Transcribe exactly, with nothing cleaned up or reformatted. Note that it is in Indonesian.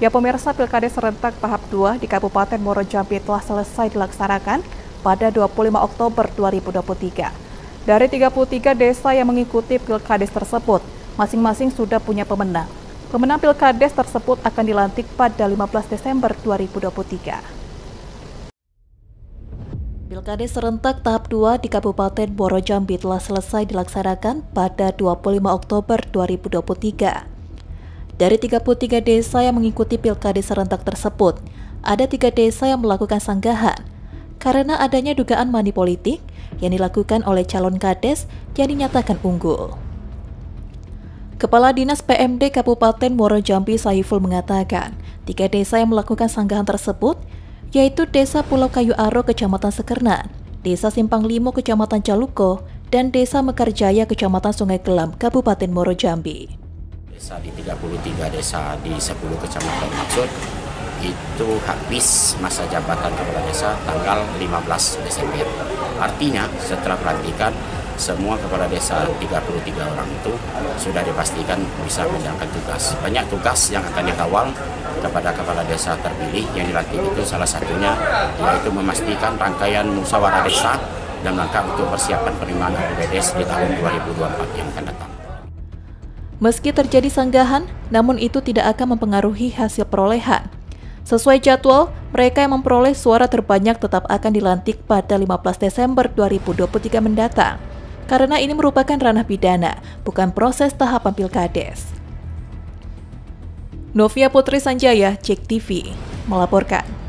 Ya pemirsa, Pilkades serentak tahap dua di Kabupaten Muaro Jambi telah selesai dilaksanakan pada dua puluh lima Oktober dua ribu dua puluh tiga. Dari tiga puluh tiga desa yang mengikuti Pilkades tersebut, masing-masing sudah punya pemenang. Pemenang Pilkades tersebut akan dilantik pada lima belas Desember dua ribu dua puluh tiga. Pilkades serentak tahap dua di Kabupaten Muaro Jambi telah selesai dilaksanakan pada dua puluh lima Oktober dua ribu dua puluh tiga. Dari tiga puluh tiga desa yang mengikuti Pilkades serentak tersebut, ada tiga desa yang melakukan sanggahan karena adanya dugaan money politik yang dilakukan oleh calon kades yang dinyatakan unggul. Kepala Dinas P M D Kabupaten Muaro Jambi Saiful mengatakan, tiga desa yang melakukan sanggahan tersebut yaitu Desa Pulau Kayu Aro, Kecamatan Sekernan, Desa Simpang Limo, Kecamatan Caluko, dan Desa Mekarjaya, Kecamatan Sungai Kelam, Kabupaten Muaro Jambi. Desa di tiga puluh tiga desa di sepuluh kecamatan maksud itu habis masa jabatan kepala desa tanggal lima belas Desember. Artinya setelah pelantikan semua kepala desa tiga puluh tiga orang itu sudah dipastikan bisa menjalankan tugas. Banyak tugas yang akan dikawal kepada kepala desa terpilih yang dilantik itu, salah satunya yaitu memastikan rangkaian musyawarah desa dan rangka untuk persiapan penerimaan A P B D S di tahun dua ribu dua puluh empat yang akan datang. Meski terjadi sanggahan, namun itu tidak akan mempengaruhi hasil perolehan. Sesuai jadwal, mereka yang memperoleh suara terbanyak tetap akan dilantik pada lima belas Desember dua ribu dua puluh tiga mendatang. Karena ini merupakan ranah pidana, bukan proses tahapan Pilkades. Novia Putri Sanjaya, Jek T V, melaporkan.